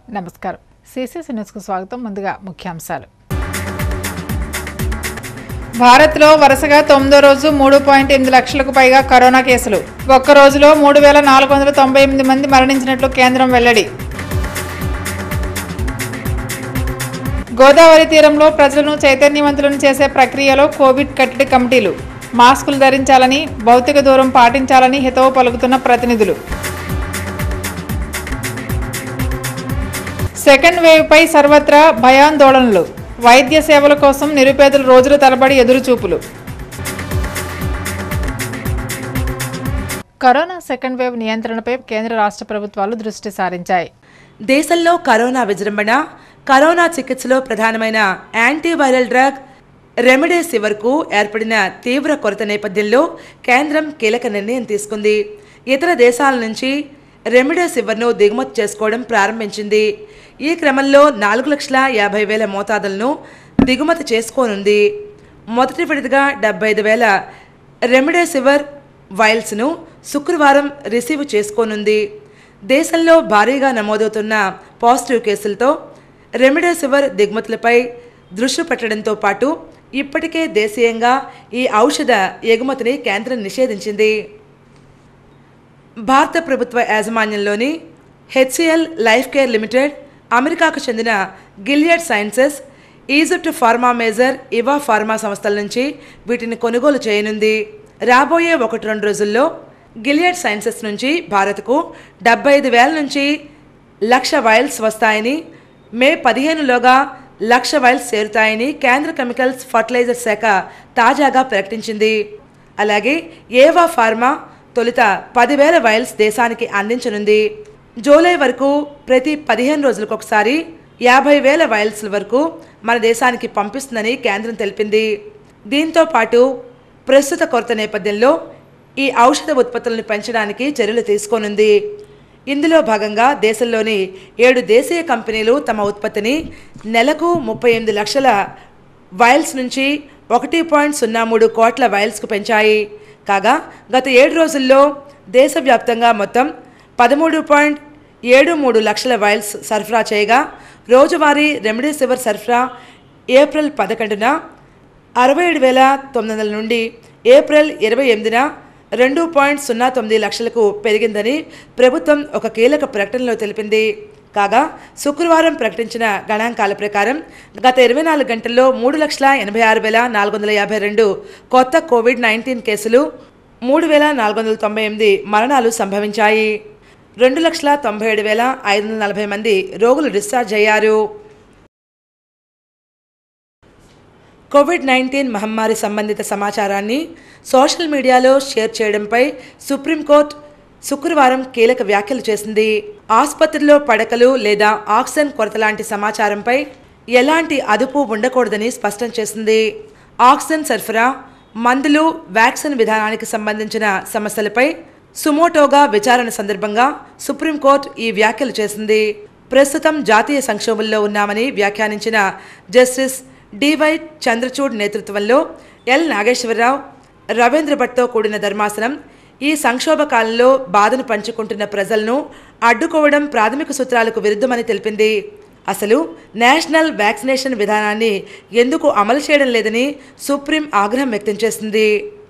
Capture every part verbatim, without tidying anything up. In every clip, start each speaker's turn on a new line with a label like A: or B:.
A: నమస్కారం. సిసిసి న్యూస్కు స్వాగతం. ముందుగా ముఖ్యాంశాలు. భారత్లో వరుసగా తొమ్మిదో రోజు మూడు పాయింట్ ఎనిమిది లక్షలకు పైగా కరోనా కేసులు. ఒక్క రోజులో మూడు వేల నాలుగు వందల తొంభై ఎనిమిది మంది మరణించినట్లు కేంద్రం వెల్లడి. గోదావరి తీరంలో ప్రజలను చైతన్యవంతులను చేసే ప్రక్రియలో కోవిడ్ కట్టడి కమిటీలు. మాస్కులు ధరించాలని, భౌతిక దూరం పాటించాలని హితవు పలుకుతున్న ప్రతినిధులు. సెకండ్ వేవ్పై సర్వత్రా భయాందోళనలు. వైద్య సేవల కోసం నిరుపేదలు రోజుల తరబడి ఎదురుచూపులు. కరోనా సెకండ్ వేవ్ నియంత్రణపై కేంద్ర రాష్ట్ర ప్రభుత్వాలు దృష్టి సారించాయి.
B: దేశంలో కరోనా విజృంభణ, కరోనా చికిత్సలో ప్రధానమైన యాంటీవైరల్ డ్రగ్ రెమిడెసివిర్కు ఏర్పడిన తీవ్ర కొరత నేపథ్యంలో కేంద్రం కీలక నిర్ణయం తీసుకుంది. ఇతర దేశాల నుంచి రెమిడెసివిర్ను దిగుమతి చేసుకోవడం ప్రారంభించింది. ఈ క్రమంలో నాలుగు లక్షల యాభై వేల మోతాదులను దిగుమతి చేసుకోనుంది. మొదటి విడతగా డెబ్బై ఐదు వేల రెమిడెసివిర్ వైల్స్ను శుక్రవారం రిసీవ్ చేసుకోనుంది. దేశంలో భారీగా నమోదవుతున్న పాజిటివ్ కేసులతో రెమిడెసివిర్ దిగుమతులపై దృష్టి పెట్టడంతో పాటు ఇప్పటికే దేశీయంగా ఈ ఔషధ ఎగుమతిని కేంద్రం నిషేధించింది. భారత ప్రభుత్వ యాజమాన్యంలోని హెచ్సిఎల్ లైఫ్ కేర్ లిమిటెడ్, అమెరికాకు చెందిన Gilead Sciences, Egypt pharma major Eva pharma సంస్థల నుంచి వీటిని కొనుగోలు చేయనుంది. రాబోయే ఒకటి రెండు రోజుల్లో గిలియడ్ సైన్సెస్ నుంచి భారత్కు డెబ్బై ఐదు వేల నుంచి లక్ష వైల్స్ వస్తాయని, మే పదిహేనులోగా లక్ష వైల్స్ చేరుతాయని కేంద్ర కెమికల్స్ ఫర్టిలైజర్ శాఖ తాజాగా ప్రకటించింది. అలాగే ఏవా ఫార్మా తొలుత పదివేల వైల్స్ దేశానికి అందించనుంది. జూలై వరకు ప్రతి పదిహేను రోజులకు ఒకసారి యాభై వేల వైల్స్ వరకు మన దేశానికి పంపిస్తుందని కేంద్రం తెలిపింది. దీంతో పాటు ప్రస్తుత కొరత నేపథ్యంలో ఈ ఔషధ ఉత్పత్తులను పెంచడానికి చర్యలు తీసుకోనుంది. ఇందులో భాగంగా దేశంలోని ఏడు దేశీయ కంపెనీలు తమ ఉత్పత్తిని నెలకు ముప్పై ఎనిమిది లక్షల వైల్స్ నుంచి ఒకటి పాయింట్ సున్నా మూడు కోట్ల వైల్స్కు పెంచాయి. కాగా గత ఏడు రోజుల్లో దేశవ్యాప్తంగా మొత్తం పదమూడు పాయింట్ ఏడు మూడు లక్షల వైల్స్ సరఫరా చేయగా, రోజువారీ రెమిడెసివిర్ సరఫరా ఏప్రిల్ పదకొండున అరవై ఏడు వేల తొమ్మిది వందల నుండి ఏప్రిల్ ఇరవై ఎనిమిదిన రెండు పాయింట్ సున్నా తొమ్మిది లక్షలకు పెరిగిందని ప్రభుత్వం ఒక కీలక ప్రకటనలో తెలిపింది. కాగా శుక్రవారం ప్రకటించిన గణాంకాల ప్రకారం గత ఇరవై నాలుగు గంటల్లో మూడు లక్షల ఎనభై ఆరు వేల నాలుగు వందల యాభై రెండు కొత్త కోవిడ్ నైన్టీన్ కేసులు, మూడు వేల నాలుగు వందల తొంభై ఎనిమిది మరణాలు సంభవించాయి. రెండు లక్షల తొంభై ఏడు వేల ఐదు వందల నలభై మంది రోగులు డిశ్చార్జ్ అయ్యారు. కోవిడ్ నైన్టీన్ మహమ్మారి సంబంధిత సమాచారాన్ని సోషల్ మీడియాలో షేర్ చేయడంపై సుప్రీంకోర్టు శుక్రవారం కీలక వ్యాఖ్యలు చేసింది. ఆసుపత్రిలో పడకలు లేదా ఆక్సిజన్ కొరత లాంటి సమాచారంపై ఎలాంటి అదుపు ఉండకూడదని స్పష్టం చేసింది. ఆక్సిజన్ సరఫరా, మందులు, వ్యాక్సిన్ విధానానికి సంబంధించిన సమస్యలపై సుమోటోగా విచారణ సందర్భంగా సుప్రీంకోర్టు ఈ వ్యాఖ్యలు చేసింది. ప్రస్తుతం జాతీయ సంక్షోభంలో ఉన్నామని వ్యాఖ్యానించిన జస్టిస్ డివై చంద్రచూడ్ నేతృత్వంలో ఎల్ నాగేశ్వరరావు, రవీంద్ర భట్తో కూడిన ధర్మాసనం ఈ సంక్షోభ కాలంలో బాధను పంచుకుంటున్న ప్రజలను అడ్డుకోవడం ప్రాథమిక సూత్రాలకు విరుద్ధమని తెలిపింది. అసలు నేషనల్ వ్యాక్సినేషన్ విధానాన్ని ఎందుకు అమలు చేయడం లేదని సుప్రీం ఆగ్రహం వ్యక్తం చేసింది.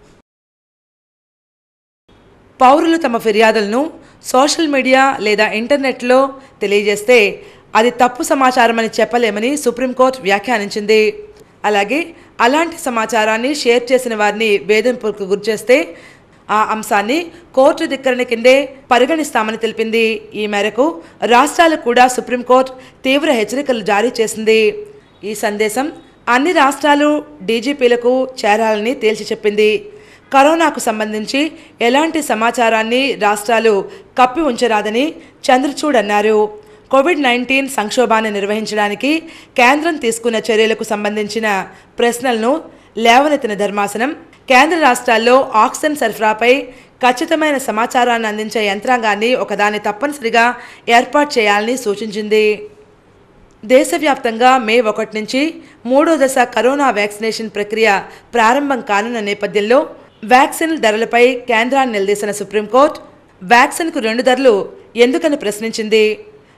B: పౌరులు తమ ఫిర్యాదులను సోషల్ మీడియా లేదా ఇంటర్నెట్లో తెలియజేస్తే అది తప్పు సమాచారమని చెప్పలేమని సుప్రీంకోర్టు వ్యాఖ్యానించింది. అలాగే అలాంటి సమాచారాన్ని షేర్ చేసిన వారిని వేధింపులకు గురిచేస్తే ఆ అంశాన్ని కోర్టు ధిక్కరణ కిందే పరిగణిస్తామని తెలిపింది. ఈ మేరకు రాష్ట్రాలకు కూడా సుప్రీంకోర్టు తీవ్ర హెచ్చరికలు జారీ చేసింది. ఈ సందేశం అన్ని రాష్ట్రాలు డీజీపీలకు చేరాలని తేల్చి చెప్పింది. కరోనాకు సంబంధించి ఎలాంటి సమాచారాన్ని రాష్ట్రాలు కప్పి ఉంచరాదని చంద్రచూడ్ అన్నారు. కోవిడ్ నైన్టీన్ సంక్షోభాన్ని నిర్వహించడానికి కేంద్రం తీసుకున్న చర్యలకు సంబంధించిన ప్రశ్నలను లేవనెత్తిన ధర్మాసనం కేంద్ర రాష్ట్రాల్లో ఆక్సిజన్ సరఫరాపై ఖచ్చితమైన సమాచారాన్ని అందించే యంత్రాంగాన్ని ఒకదాన్ని తప్పనిసరిగా ఏర్పాటు చేయాలని సూచించింది. దేశవ్యాప్తంగా మే ఒకటి నుంచి మూడో దశ కరోనా వ్యాక్సినేషన్ ప్రక్రియ ప్రారంభం కానున్న నేపథ్యంలో వ్యాక్సిన్ ధరలపై కేంద్రాన్ని నిలదీసిన సుప్రీంకోర్టు వ్యాక్సిన్కు రెండు ధరలు ఎందుకని ప్రశ్నించింది.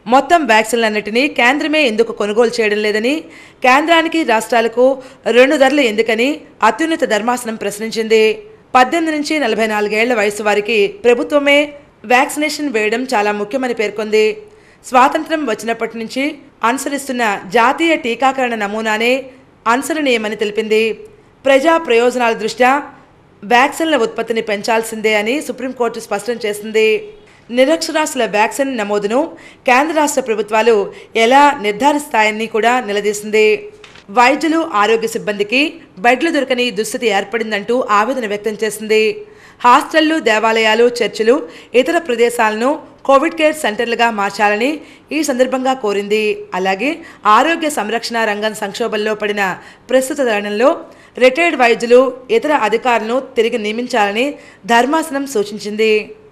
B: మొత్తం వ్యాక్సిన్లన్నిటినీ కేంద్రమే ఎందుకు కొనుగోలు చేయడం లేదని, కేంద్రానికి రాష్ట్రాలకు రెండు ధరలు ఎందుకని అత్యున్నత ధర్మాసనం ప్రశ్నించింది. పద్దెనిమిది నుంచి నలభై నాలుగేళ్ల వయసు వారికి ప్రభుత్వమే వ్యాక్సినేషన్ వేయడం చాలా ముఖ్యమని పేర్కొంది. స్వాతంత్ర్యం వచ్చినప్పటి నుంచి అనుసరిస్తున్న జాతీయ టీకాకరణ నమూనానే అనుసరణీయమని తెలిపింది. ప్రజా ప్రయోజనాల దృష్ట్యా వ్యాక్సిన్ల ఉత్పత్తిని పెంచాల్సిందే అని సుప్రీంకోర్టు స్పష్టం చేసింది. నిరక్షరాస్యుల వ్యాక్సిన్ నమోదును కేంద్ర రాష్ట్ర ప్రభుత్వాలు ఎలా నిర్ధారిస్తాయని కూడా నిలదీసింది. వైద్యులు, ఆరోగ్య సిబ్బందికి బెడ్లు దొరకని దుస్థితి ఏర్పడిందంటూ ఆవేదన వ్యక్తం చేసింది. హాస్టళ్లు, దేవాలయాలు, చర్చిలు, ఇతర ప్రదేశాలను కోవిడ్ కేర్ సెంటర్లుగా మార్చాలని ఈ సందర్భంగా కోరింది. అలాగే ఆరోగ్య సంరక్షణ రంగం సంక్షోభంలో పడిన ప్రస్తుత తరుణంలో రిటైర్డ్ వైద్యులు, ఇతర అధికారులను తిరిగి నియమించాలని ధర్మాసనం సూచించింది.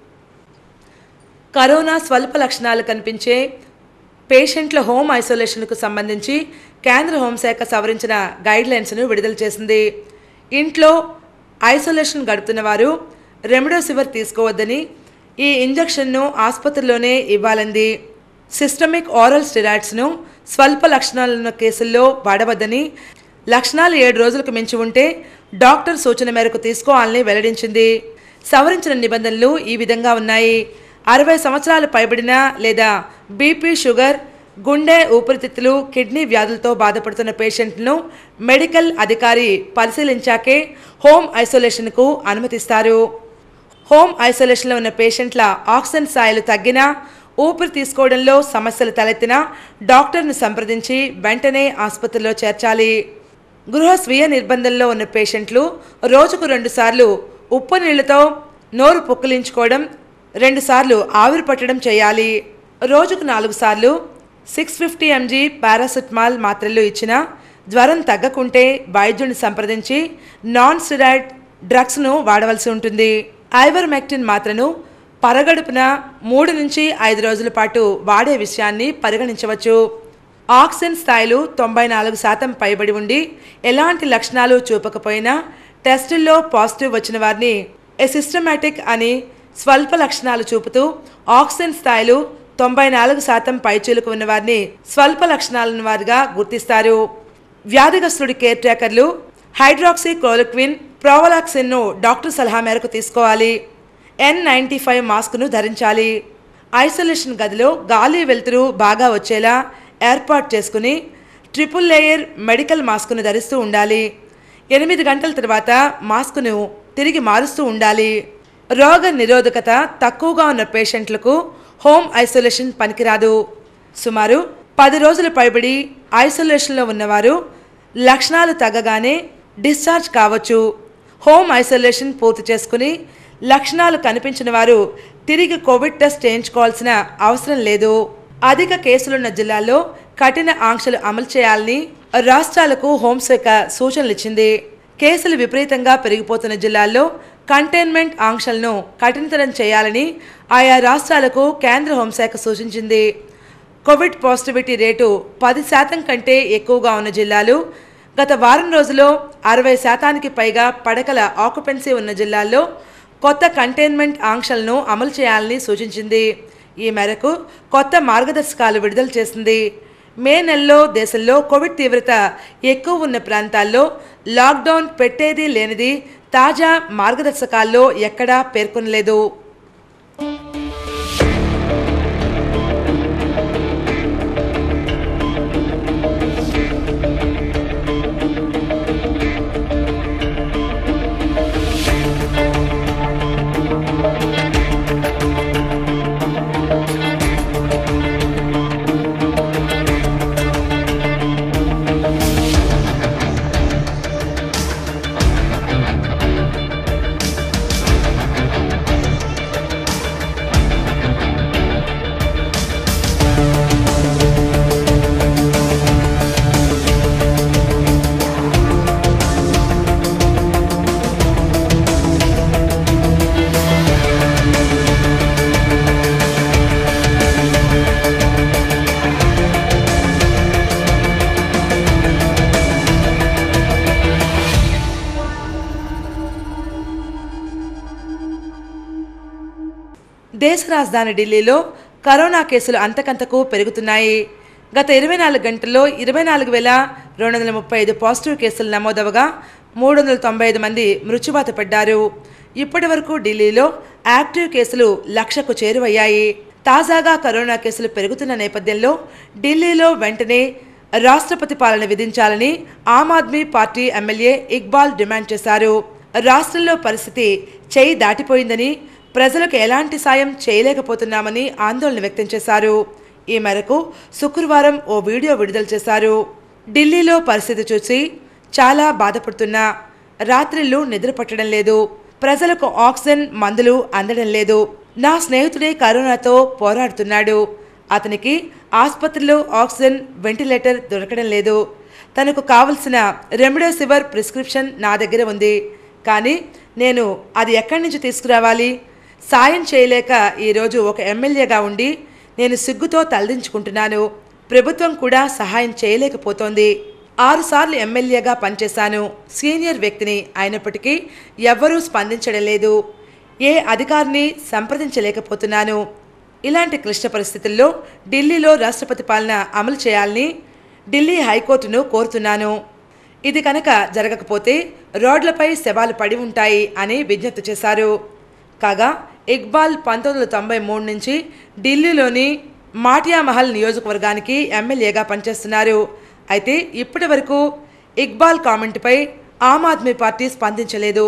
B: కరోనా స్వల్ప లక్షణాలు కనిపించే పేషెంట్ల హోమ్ ఐసోలేషన్కు సంబంధించి కేంద్ర హోంశాఖ సవరించిన గైడ్లైన్స్ను విడుదల చేసింది. ఇంట్లో ఐసోలేషన్ గడుపుతున్న వారు రెమ్డెసివిర్ తీసుకోవద్దని, ఈ ఇంజెక్షన్ను ఆసుపత్రిలోనే ఇవ్వాలంది. సిస్టమిక్ ఆరల్ స్టెరాయిడ్స్ను స్వల్ప లక్షణాలున్న కేసుల్లో వాడవద్దని, లక్షణాలు ఏడు రోజులకు మించి ఉంటే డాక్టర్ సూచన మేరకు తీసుకోవాలని వెల్లడించింది. సవరించిన నిబంధనలు ఈ విధంగా ఉన్నాయి. అరవై సంవత్సరాలు పైబడిన లేదా బీపీ, షుగర్, గుండె, ఊపిరితిత్తులు, కిడ్నీ వ్యాధులతో బాధపడుతున్న పేషెంట్ను మెడికల్ అధికారి పరిశీలించాకే హోమ్ ఐసోలేషన్కు అనుమతిస్తారు. హోమ్ ఐసోలేషన్లో ఉన్న పేషెంట్ల ఆక్సిజన్ స్థాయిలు తగ్గినా, ఊపిరి తీసుకోవడంలో సమస్యలు తలెత్తినా డాక్టర్ను సంప్రదించి వెంటనే ఆసుపత్రిలో చేర్చాలి. గృహ స్వీయ నిర్బంధంలో ఉన్న పేషెంట్లు రోజుకు రెండుసార్లు ఉప్పు నీళ్లతో నోరు పుక్కిలించుకోవడం, రెండుసార్లు ఆవిరి పట్టడం చేయాలి. రోజుకు నాలుగు సార్లు సిక్స్ ఫిఫ్టీ ఎంజీ పారాసెటమాల్ మాత్రలు ఇచ్చిన జ్వరం తగ్గకుంటే వైద్యుని సంప్రదించి నాన్ స్టెరాయిడ్ డ్రగ్స్ను వాడవలసి ఉంటుంది. ఐవర్మెక్టిన్ మాత్రను పరగడుపున మూడు నుంచి ఐదు రోజుల పాటు వాడే విషయాన్ని పరిగణించవచ్చు. ఆక్సిజన్ స్థాయిలు తొంభై నాలుగు శాతం పైబడి ఉండి ఎలాంటి లక్షణాలు చూపకపోయినా టెస్టుల్లో పాజిటివ్ వచ్చిన వారిని ఎసిస్టమాటిక్ అని, స్వల్ప లక్షణాలు చూపుతూ ఆక్సిజన్ స్థాయిలు తొంభై నాలుగు శాతం పైచీలకు ఉన్న వారిని స్వల్ప లక్షణాలున్న వారిగా గుర్తిస్తారు. వ్యాధిగ్రస్తుడి కేర్ టేకర్లు హైడ్రాక్సీ క్లోరోక్విన్, ప్రోవలాక్సిన్ను డాక్టర్ సలహా మేరకు తీసుకోవాలి. ఎన్ నైంటీ ఫైవ్ మాస్క్ను ధరించాలి. ఐసోలేషన్ గదిలో గాలి, వెలుతురు బాగా వచ్చేలా ఏర్పాటు చేసుకుని ట్రిపుల్ లేయర్ మెడికల్ మాస్క్ను ధరిస్తూ ఉండాలి. ఎనిమిది గంటల తర్వాత మాస్క్ను తిరిగి మారుస్తూ ఉండాలి. రోగ నిరోధకత తక్కువగా ఉన్న పేషెంట్లకు హోమ్ ఐసోలేషన్ పనికిరాదు. సుమారు పది రోజులు పైబడి ఐసోలేషన్లో ఉన్నవారు లక్షణాలు తగ్గగానే డిశ్చార్జ్ కావచ్చు. హోమ్ ఐసోలేషన్ పూర్తి చేసుకుని లక్షణాలు కనిపించిన వారు తిరిగి కోవిడ్ టెస్ట్ చేయించుకోవాల్సిన అవసరం లేదు. అధిక కేసులున్న జిల్లాల్లో కఠిన ఆంక్షలు అమలు చేయాలని రాష్ట్రాలకు హోంశాఖ సూచనలు ఇచ్చింది. కేసులు విపరీతంగా పెరిగిపోతున్న జిల్లాల్లో కంటైన్మెంట్ ఆంక్షలను కఠినతరం చేయాలని ఆయా రాష్ట్రాలకు కేంద్ర హోంశాఖ సూచించింది. కోవిడ్ పాజిటివిటీ రేటు పది శాతం కంటే ఎక్కువగా ఉన్న జిల్లాలు, గత వారం రోజుల్లో అరవై శాతానికి పైగా పడకల ఆక్యుపెన్సీ ఉన్న జిల్లాల్లో కొత్త కంటైన్మెంట్ ఆంక్షలను అమలు చేయాలని సూచించింది. ఈ మేరకు కొత్త మార్గదర్శకాలు విడుదల చేసింది. మే నెలలో దేశంలో కోవిడ్ తీవ్రత ఎక్కువ ఉన్న ప్రాంతాల్లో లాక్డౌన్ పెట్టేది లేనిది తాజా మార్గదర్శకాల్లో ఎక్కడా పేర్కొనలేదు. దేశ రాజధాని ఢిల్లీలో కరోనా కేసులు అంతకంతకు పెరుగుతున్నాయి. గత ఇరవై నాలుగు గంటల్లో ఇరవై నాలుగు వేల రెండు వందల ముప్పై ఐదు పాజిటివ్ కేసులు నమోదవగా మూడు వందల తొంభై ఐదు మంది మృత్యువాత పడ్డారు. ఇప్పటి వరకు ఢిల్లీలో యాక్టివ్ కేసులు లక్షకు చేరువయ్యాయి. తాజాగా కరోనా కేసులు పెరుగుతున్న నేపథ్యంలో ఢిల్లీలో వెంటనే రాష్ట్రపతి పాలన విధించాలని ఆమ్ ఆద్మీ పార్టీ ఎమ్మెల్యే ఇక్బాల్ డిమాండ్ చేశారు. రాష్ట్రంలో పరిస్థితి చేయి దాటిపోయిందని, ప్రజలకు ఎలాంటి సాయం చేయలేకపోతున్నామని ఆందోళన వ్యక్తం చేశారు. ఈ మేరకు శుక్రవారం ఓ వీడియో విడుదల చేశారు. ఢిల్లీలో పరిస్థితి చూసి చాలా బాధపడుతున్నా, రాత్రిళ్ళు నిద్ర పట్టడం లేదు, ప్రజలకు ఆక్సిజన్ మందులు అందడం లేదు. నా స్నేహితుడే కరోనాతో పోరాడుతున్నాడు. అతనికి ఆసుపత్రిలో ఆక్సిజన్ వెంటిలేటర్ దొరకడం లేదు. తనకు కావలసిన రెమ్డెసివిర్ ప్రిస్క్రిప్షన్ నా దగ్గర ఉంది, కానీ నేను అది ఎక్కడి నుంచి తీసుకురావాలి? సాయం చేయలేక ఈరోజు ఒక ఎమ్మెల్యేగా ఉండి నేను సిగ్గుతో తలదించుకుంటున్నాను. ప్రభుత్వం కూడా సహాయం చేయలేకపోతోంది. ఆరుసార్లు ఎమ్మెల్యేగా పనిచేశాను. సీనియర్ వ్యక్తిని అయినప్పటికీ ఎవ్వరూ స్పందించడం లేదు. ఏ అధికారిని సంప్రదించలేకపోతున్నాను. ఇలాంటి క్లిష్ట పరిస్థితుల్లో ఢిల్లీలో రాష్ట్రపతి పాలన అమలు చేయాలని ఢిల్లీ హైకోర్టును కోరుతున్నాను. ఇది కనుక జరగకపోతే రోడ్లపై శవాలు పడి ఉంటాయి అని విజ్ఞప్తి చేశారు. కాగా ఇక్బాల్ పంతొమ్మిది వందల తొంభై మూడు నుంచి ఢిల్లీలోని మాటియామహల్ నియోజకవర్గానికి ఎమ్మెల్యేగా పనిచేస్తున్నారు. అయితే ఇప్పటి వరకు ఇక్బాల్ కామెంట్పై ఆమ్ ఆద్మీ పార్టీ స్పందించలేదు.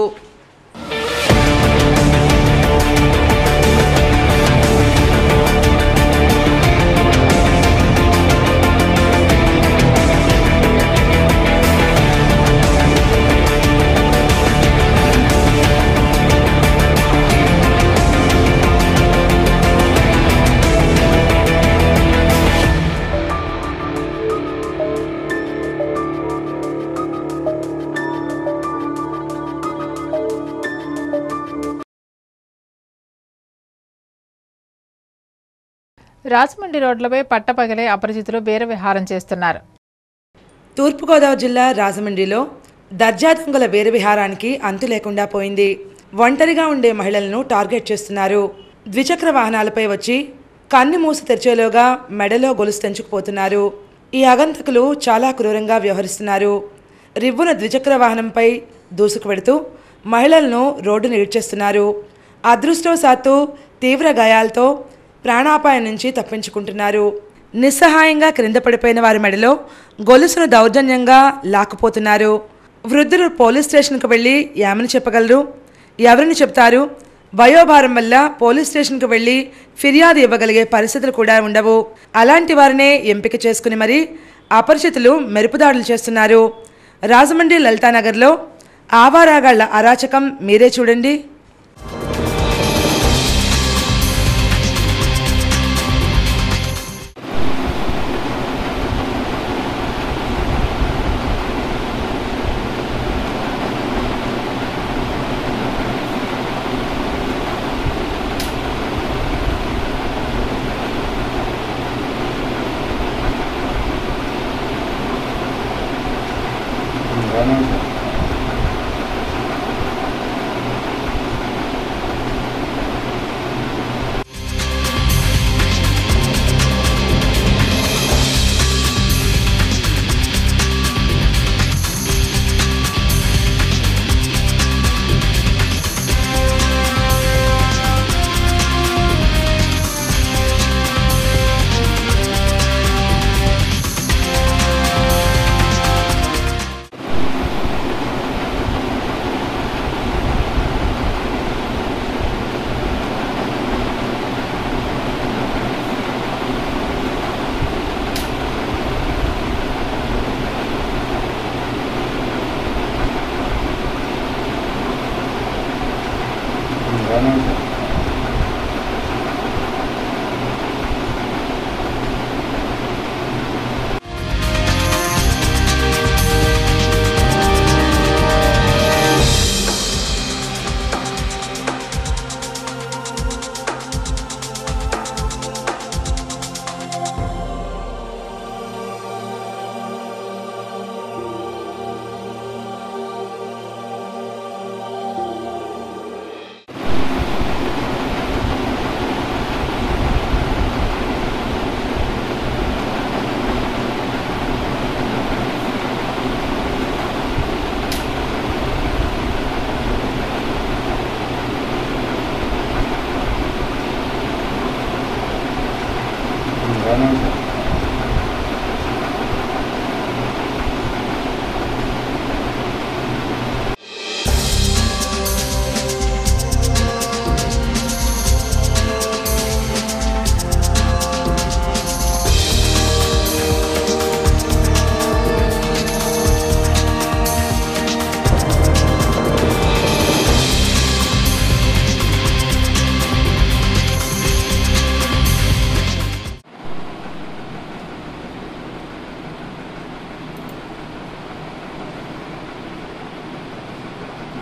A: రాజమండ్రి రోడ్లపై పట్టపగలే అపరిచితులు బేర విహారం చేస్తున్నారు.
B: తూర్పుగోదావరి జిల్లా రాజమండ్రిలో దర్జా దొంగల బేర విహారానికి అంతు లేకుండా పోయింది. ఒంటరిగా ఉండే మహిళలను టార్గెట్ చేస్తున్నారు. ద్విచక్ర వాహనాలపై వచ్చి కన్ను మూసి తెరిచేలోగా మెడలో గొలుసు తెంచుకుపోతున్నారు. ఈ అగంతకులు చాలా క్రూరంగా వ్యవహరిస్తున్నారు. రివ్వున ద్విచక్ర వాహనంపై దూసుకు వెడుతూ మహిళలను రోడ్డును ఈడ్చేస్తున్నారు. అదృష్టవశాత్తు తీవ్ర గాయాలతో ప్రాణాపాయం నుంచి తప్పించుకుంటున్నారు. నిస్సహాయంగా క్రింద పడిపోయిన వారి మెడలో గొలుసును దౌర్జన్యంగా లాక్కుపోతున్నారు. వృద్ధులు పోలీస్ స్టేషన్కు వెళ్ళి ఏమని చెప్పగలరు? ఎవరిని చెప్తారు? వయోభారం వల్ల పోలీస్ స్టేషన్కు వెళ్ళి ఫిర్యాదు ఇవ్వగలిగే పరిస్థితులు కూడా ఉండవు. అలాంటి వారినే ఎంపిక చేసుకుని మరీ అపరిచితులు మెరుపుదాడులు చేస్తున్నారు. రాజమండ్రి లలితానగర్లో ఆవారాగాళ్ల అరాచకం మీరే చూడండి.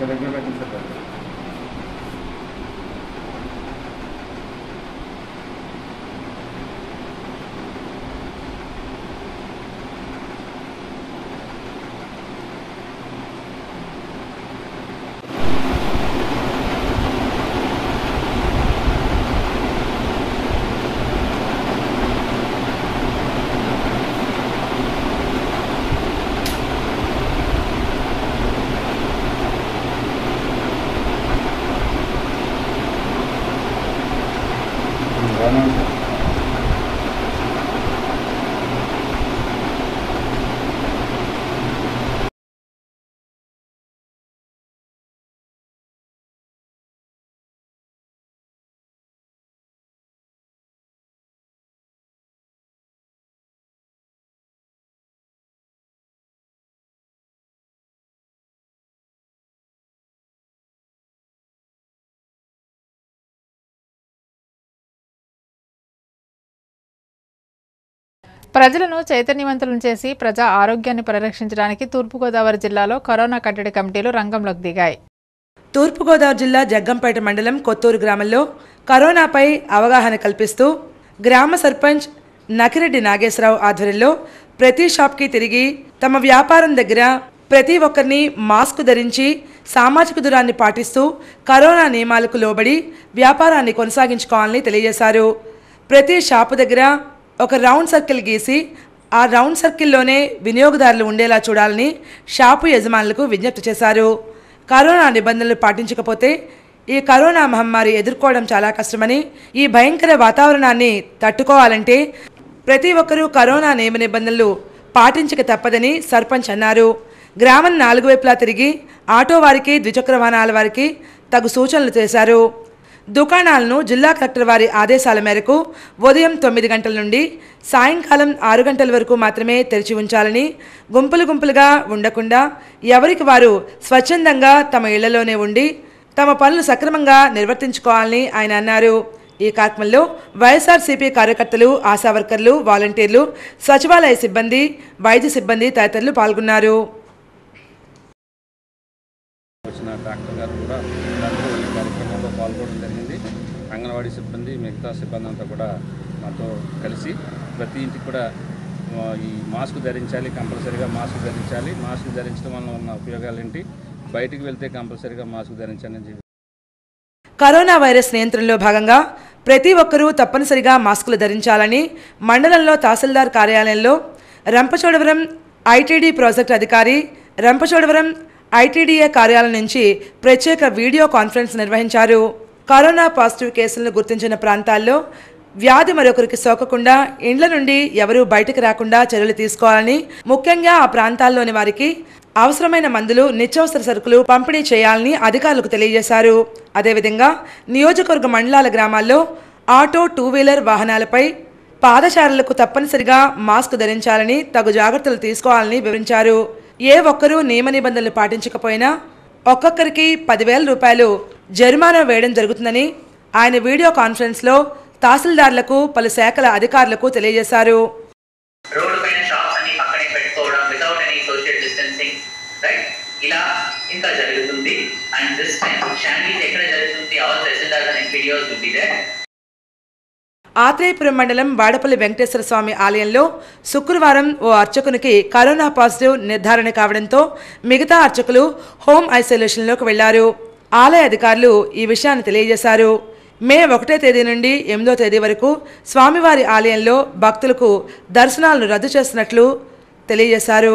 A: ప్రజలను చైతన్యవంతులను చేసి ప్రజా ఆరోగ్యాన్ని పరిరక్షించడానికి తూర్పుగోదావరి జిల్లాలో కరోనా కట్టడి కమిటీలు రంగంలోకి దిగాయి.
B: తూర్పుగోదావరి జిల్లా జగ్గంపేట మండలం కొత్తూరు గ్రామంలో కరోనాపై అవగాహన కల్పిస్తూ గ్రామ సర్పంచ్ నకిరెడ్డి నాగేశ్వరరావు ఆధ్వర్యంలో ప్రతి షాప్కి తిరిగి తమ వ్యాపారం దగ్గర ప్రతి ఒక్కరిని మాస్క్ ధరించి సామాజిక దూరాన్ని పాటిస్తూ కరోనా నియమాలకు లోబడి వ్యాపారాన్ని కొనసాగించుకోవాలని తెలియజేశారు. ప్రతి షాపు దగ్గర ఒక రౌండ్ సర్కిల్ గీసి ఆ రౌండ్ సర్కిల్లోనే వినియోగదారులు ఉండేలా చూడాలని షాపు యజమానులకు విజ్ఞప్తి చేశారు. కరోనా నిబంధనలు పాటించకపోతే ఈ కరోనా మహమ్మారి ఎదుర్కోవడం చాలా కష్టమని, ఈ భయంకర వాతావరణాన్ని తట్టుకోవాలంటే ప్రతి ఒక్కరూ కరోనా నియమ నిబంధనలు పాటించక తప్పదని సర్పంచ్ అన్నారు. గ్రామం నాలుగు వైపులా తిరిగి ఆటో వారికి, ద్విచక్ర వాహనాల వారికి తగు సూచనలు చేశారు. దుకాణాలను జిల్లా కలెక్టర్ వారి ఆదేశాల మేరకు ఉదయం తొమ్మిది గంటల నుండి సాయంకాలం ఆరు గంటల వరకు మాత్రమే తెరిచి ఉంచాలని, గుంపులు గుంపులుగా ఉండకుండా ఎవరికి వారు స్వచ్ఛందంగా తమ ఇళ్లలోనే ఉండి తమ పనులు సక్రమంగా నిర్వర్తించుకోవాలని ఆయన అన్నారు. ఈ కార్యక్రమంలో వైఎస్ఆర్సీపీ కార్యకర్తలు, ఆశా వర్కర్లు, వాలంటీర్లు, సచివాలయ సిబ్బంది, వైద్య సిబ్బంది తదితరులు పాల్గొన్నారు.
C: డాక్టర్ గారు కూడా అందరూ ఈ కార్యక్రమంలో పాల్గొనడం జరిగింది. అంగన్వాడీ సిబ్బంది, మిగతా సిబ్బంది అంతా కూడా మాతో కలిసి ప్రతి ఇంటికి కూడా ఈ మాస్క్ ధరించాలి, కంపల్సరీగా మాస్క్ ధరించాలి, మాస్క్ ధరించడం వల్ల ఉన్న ఉపయోగాలు ఏంటి, బయటికి వెళ్తే కంపల్సరీగా మాస్క్ ధరించాలని.
B: కరోనా వైరస్ నియంత్రణలో భాగంగా ప్రతి ఒక్కరూ తప్పనిసరిగా మాస్కులు ధరించాలని మండలంలో తహసీల్దార్ కార్యాలయంలో రంపచోడవరం ఐటీడీ ప్రాజెక్టు అధికారి, రంపచోడవరం ఐటీడీఏ కార్యాలయం నుంచి ప్రత్యేక వీడియో కాన్ఫరెన్స్ నిర్వహించారు. కరోనా పాజిటివ్ కేసులను గుర్తించిన ప్రాంతాల్లో వ్యాధి మరొకరికి సోకకుండా ఇండ్ల నుండి ఎవరూ బయటకు రాకుండా చర్యలు తీసుకోవాలని, ముఖ్యంగా ఆ ప్రాంతాల్లోని వారికి అవసరమైన మందులు, నిత్యావసర సరుకులు పంపిణీ చేయాలని అధికారులకు తెలియజేశారు. అదేవిధంగా నియోజకవర్గ మండలాల గ్రామాల్లో ఆటో, టూ వీలర్ వాహనాలపై పాదచారులకు తప్పనిసరిగా మాస్క్ ధరించాలని, తగు జాగ్రత్తలు తీసుకోవాలని వివరించారు. ఏ ఒక్కరూ నియమ నిబంధనలు పాటించకపోయినా ఒక్కొక్కరికి పదివేల రూపాయలు జరిమానా వేయడం జరుగుతుందని ఆయన వీడియో కాన్ఫరెన్స్లో తహసీల్దార్లకు, పలు శాఖల అధికారులకు తెలియజేశారు. ఆత్రేయపురం మండలం వాడపల్లి వెంకటేశ్వర స్వామి ఆలయంలో శుక్రవారం ఓ అర్చకునికి కరోనా పాజిటివ్ నిర్ధారణ కావడంతో మిగతా అర్చకులు హోమ్ ఐసోలేషన్లోకి వెళ్లారు. ఆలయ అధికారులు ఈ విషయాన్ని తెలియజేశారు. మే ఒకటో తేదీ నుండి ఎనిమిదో తేదీ వరకు స్వామివారి ఆలయంలో భక్తులకు దర్శనాలను రద్దు చేస్తున్నట్లు తెలియజేశారు.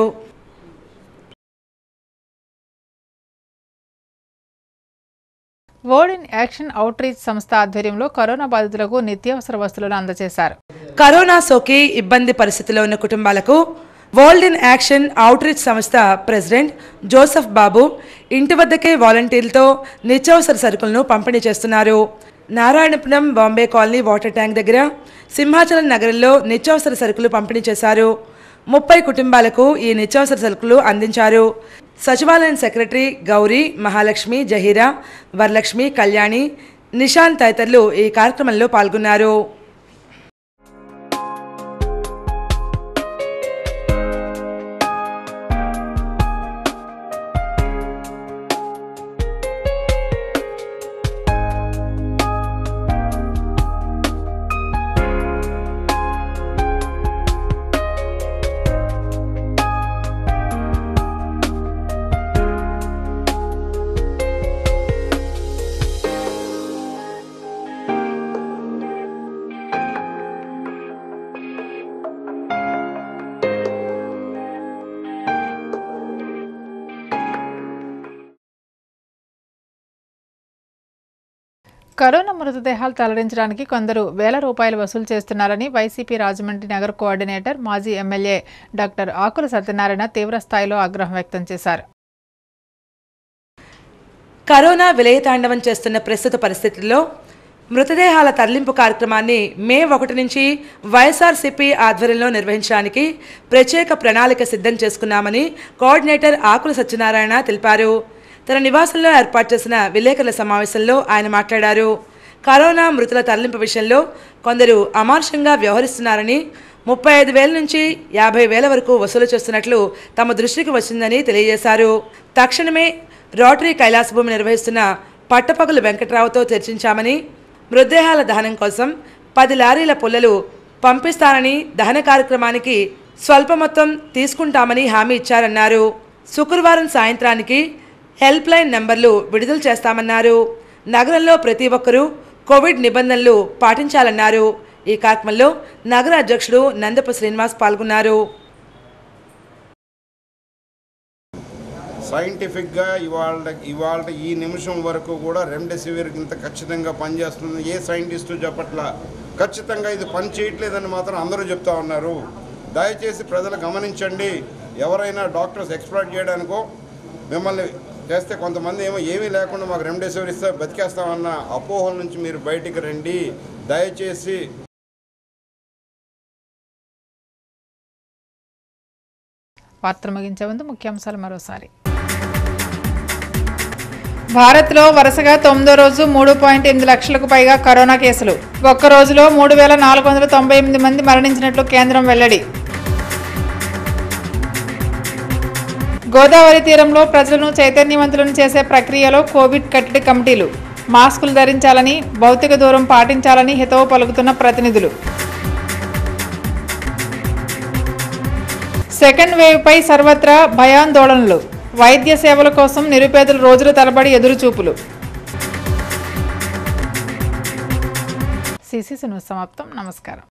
A: Word in action outreach సంస్థ ఆధ్వర్యంలో కరోనా బాధితులకు నిత్యావసర వస్తువులను అందజేశారు.
B: కరోనా సోకి ఇబ్బంది పరిస్థితిలో ఉన్న కుటుంబాలకు world in action outreach సంస్థ ప్రెసిడెంట్ జోసెఫ్ బాబు ఇంటి వద్దకే వాలంటీర్లతో నిత్యావసర సరుకులను పంపిణీ చేస్తున్నారు. Narayanapuram Bombay colony water tank దగ్గర సింహాచలం నగరంలో నిత్యావసర సరుకులు పంపిణీ చేశారు. ముప్పై కుటుంబాలకు ఈ నిత్యావసర సరుకులు అందించారు. సచివాలయం సెక్రటరీ గౌరీ, మహాలక్ష్మి, జహీరా, వరలక్ష్మి, కళ్యాణి, నిశాంత్ తదితరులు ఈ కార్యక్రమంలో పాల్గొన్నారు.
A: కరోనా మృతదేహాలు తరలించడానికి కొందరు వేల రూపాయలు వసూలు చేస్తున్నారని వైసీపీ రాజమండ్రి నగర కోఆర్డినేటర్ మాజీ ఎమ్మెల్యే డాక్టర్ ఆకుల సత్యనారాయణ తీవ్ర స్థాయిలో ఆగ్రహం వ్యక్తం చేశారు.
B: కరోనా విలయతాండవం చేస్తున్న ప్రస్తుత పరిస్థితుల్లో మృతదేహాల తరలింపు కార్యక్రమాన్ని మే ఒకటి నుంచి వైఎస్ఆర్సీపీ ఆధ్వర్యంలో నిర్వహించడానికి ప్రత్యేక ప్రణాళిక సిద్ధం చేసుకున్నామని కోఆర్డినేటర్ ఆకుల సత్యనారాయణ తెలిపారు. తన నివాసంలో ఏర్పాటు చేసిన విలేకరుల సమావేశంలో ఆయన మాట్లాడారు. కరోనా మృతుల తరలింపు విషయంలో కొందరు అమానుషంగా వ్యవహరిస్తున్నారని, ముప్పై ఐదు వేల నుంచి యాభై వేల వరకు వసూలు చేస్తున్నట్లు తమ దృష్టికి వచ్చిందని తెలియజేశారు. తక్షణమే రోటరీ కైలాసభూమి నిర్వహిస్తున్న పట్టపగలు వెంకట్రావుతో చర్చించామని, మృతదేహాల దహనం కోసం పది లారీల పుల్లలు పంపిస్తానని, దహన కార్యక్రమానికి స్వల్ప మొత్తం తీసుకుంటామని హామీ ఇచ్చారన్నారు. శుక్రవారం సాయంత్రానికి హెల్ప్ లైన్ నంబర్లు విడుదల చేస్తామన్నారు. నగరంలో ప్రతి ఒక్కరూ కోవిడ్ నిబంధనలు పాటించాలన్నారు. ఈ కార్యక్రమంలో నగర అధ్యక్షుడు నందపు శ్రీనివాస్ పాల్గొన్నారు.
D: సైంటిఫిక్గా ఇవాళ ఇవాళ ఈ నిమిషం వరకు కూడా రెమ్డెసివిర్ ఇంత ఖచ్చితంగా పనిచేస్తుంది ఏ సైంటిస్టు చెప్పట్లా. ఖచ్చితంగా ఇది పని చేయట్లేదని మాత్రం అందరూ చెప్తా ఉన్నారు. దయచేసి ప్రజలు గమనించండి. ఎవరైనా డాక్టర్స్ ఎక్స్ప్లాయిట్ చేయడానికో మిమ్మల్ని చేస్తే కొంతమంది ఏమో ఏమీ లేకుండా మాకు రెమ్డెసివిర్ ఇస్తే బతికేస్తామన్న అపోహల నుంచి మీరు బయటికి రండి. దయచేసి
A: వార్తలు ముగించే ముందు ముఖ్యాంశాలు మరోసారి. భారత్లో వరుసగా తొమ్మిదో రోజు మూడు పాయింట్ ఎనిమిది లక్షలకు పైగా కరోనా కేసులు. ఒక్క రోజులో మూడు వేల నాలుగు వందల తొంభై ఎనిమిది మంది మరణించినట్లు కేంద్రం వెల్లడి. గోదావరి తీరంలో ప్రజలను చైతన్యవంతులను చేసే ప్రక్రియలో కోవిడ్ కట్టడి కమిటీలు. మాస్కులు ధరించాలని, భౌతిక దూరం పాటించాలని హితవు పలుకుతున్న ప్రతినిధులు. సెకండ్ వేవ్పై సర్వత్రా భయాందోళనలు. వైద్య సేవల కోసం నిరుపేదలు రోజుల తరబడి ఎదురుచూపులు. సిసిసి న్యూస్ సమాప్తం. నమస్కారం.